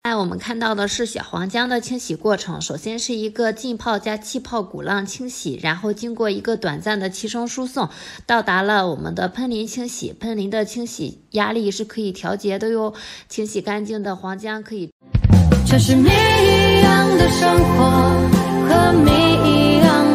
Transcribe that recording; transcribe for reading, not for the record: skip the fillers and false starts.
我们看到的是小黄姜的清洗过程，首先是一个浸泡加气泡鼓浪清洗，然后经过一个短暂的提升输送，到达了我们的喷淋清洗。喷淋的清洗压力是可以调节的哟，清洗干净的黄姜可以。 这是谜一样的生活和谜一样